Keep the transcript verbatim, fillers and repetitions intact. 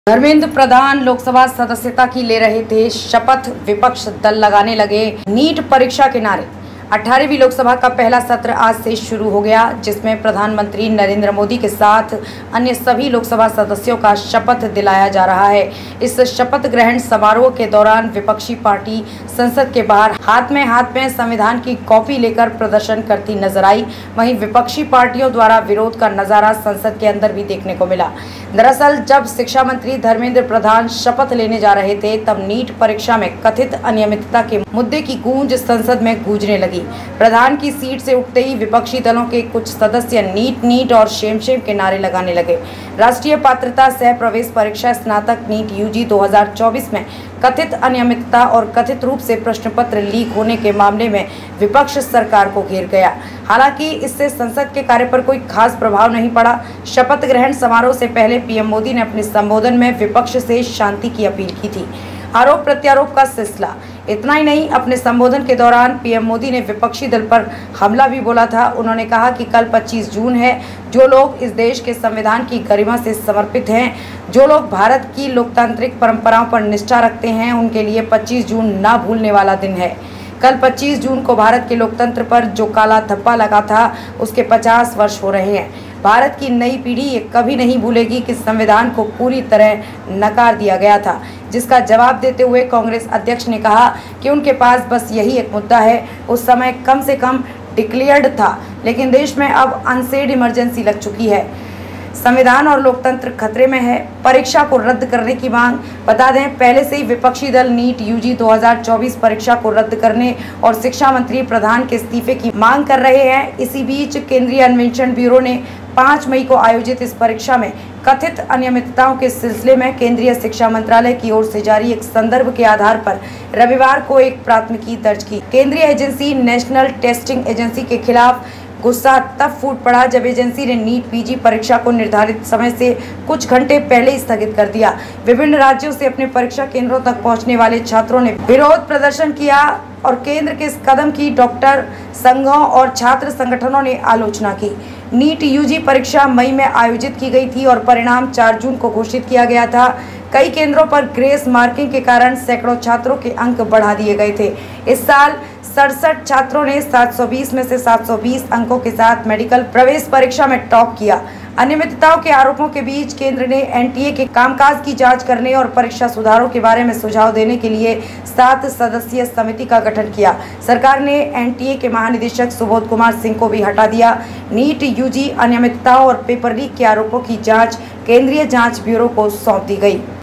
धर्मेंद्र प्रधान लोकसभा सदस्यता की ले रहे थे शपथ, विपक्ष दल लगाने लगे नीट परीक्षा के नारे। अठारहवीं लोकसभा का पहला सत्र आज से शुरू हो गया, जिसमें प्रधानमंत्री नरेंद्र मोदी के साथ अन्य सभी लोकसभा सदस्यों का शपथ दिलाया जा रहा है। इस शपथ ग्रहण समारोह के दौरान विपक्षी पार्टी संसद के बाहर हाथ में हाथ में संविधान की कॉपी लेकर प्रदर्शन करती नजर आई। वहीं विपक्षी पार्टियों द्वारा विरोध का नजारा संसद के अंदर भी देखने को मिला। दरअसल जब शिक्षा मंत्री धर्मेंद्र प्रधान शपथ लेने जा रहे थे, तब नीट परीक्षा में कथित अनियमितता के मुद्दे की गूंज संसद में गूंजने लगी। प्रधान की सीट से उठते ही विपक्षी दलों के कुछ सदस्य नीट नीट और शेम शेम के नारे लगाने लगे। राष्ट्रीय पात्रता सह प्रवेश परीक्षा स्नातक नीट यूजी दो हज़ार चौबीस में कथित अनियमितता और कथित रूप से प्रश्न पत्र लीक होने के मामले में विपक्ष सरकार को घेर गया। हालांकि इससे संसद के कार्य पर कोई खास प्रभाव नहीं पड़ा। शपथ ग्रहण समारोह से पहले पीएम मोदी ने अपने संबोधन में विपक्ष से शांति की अपील की थी। आरोप प्रत्यारोप का सिलसिला। इतना ही नहीं, अपने संबोधन के दौरान पीएम मोदी ने विपक्षी दल पर हमला भी बोला था। उन्होंने कहा कि कल पच्चीस जून है। जो लोग इस देश के संविधान की गरिमा से समर्पित हैं, जो लोग भारत की लोकतांत्रिक परंपराओं पर निष्ठा रखते हैं, उनके लिए पच्चीस जून ना भूलने वाला दिन है। कल पच्चीस जून को भारत के लोकतंत्र पर जो काला धब्बा लगा था, उसके पचास वर्ष हो रहे हैं। भारत की नई पीढ़ी ये कभी नहीं भूलेगी कि संविधान को पूरी तरह नकार दिया गया था, जिसका जवाब देते हुए कांग्रेस अध्यक्ष ने कहा कि उनके पास बस यही एक मुद्दा है। उस समय कम से कम डिक्लेयर्ड था, लेकिन देश में अब अनसेड इमरजेंसी लग चुकी है। संविधान और लोकतंत्र खतरे में है। परीक्षा को रद्द करने की मांग। बता दें, पहले से ही विपक्षी दल नीट यूजी दो हज़ार चौबीस परीक्षा को रद्द करने और शिक्षा मंत्री प्रधान के इस्तीफे की मांग कर रहे हैं। इसी बीच केंद्रीय अन्वेषण ब्यूरो ने पाँच मई को आयोजित इस परीक्षा में कथित अनियमितताओं के सिलसिले में केंद्रीय शिक्षा मंत्रालय की ओर से जारी एक संदर्भ के आधार पर रविवार को एक प्राथमिकी दर्ज की। केंद्रीय एजेंसी नेशनल टेस्टिंग एजेंसी के खिलाफ गुस्सा तब फूट पड़ा जब एजेंसी ने नीट पीजी परीक्षा को निर्धारित समय से कुछ घंटे पहले स्थगित कर दिया। विभिन्न राज्यों से अपने परीक्षा केंद्रों तक पहुंचने वाले छात्रों ने विरोध प्रदर्शन किया और केंद्र के इस कदम की डॉक्टर संघों और छात्र संगठनों ने आलोचना की। नीट यूजी परीक्षा मई में आयोजित की गई थी और परिणाम चार जून को घोषित किया गया था। कई केंद्रों पर ग्रेस मार्किंग के कारण सैकड़ों छात्रों के अंक बढ़ा दिए गए थे। इस साल सड़सठ छात्रों ने सात सौ बीस में से सात सौ बीस अंकों के साथ मेडिकल प्रवेश परीक्षा में टॉप किया। अनियमितताओं के आरोपों के बीच केंद्र ने एनटीए के कामकाज की जांच करने और परीक्षा सुधारों के बारे में सुझाव देने के लिए सात सदस्यीय समिति का गठन किया। सरकार ने एनटीए के महानिदेशक सुबोध कुमार सिंह को भी हटा दिया। नीट यूजी अनियमितताओं और पेपर लीक के आरोपों की जांच केंद्रीय जांच ब्यूरो को सौंप दी गई।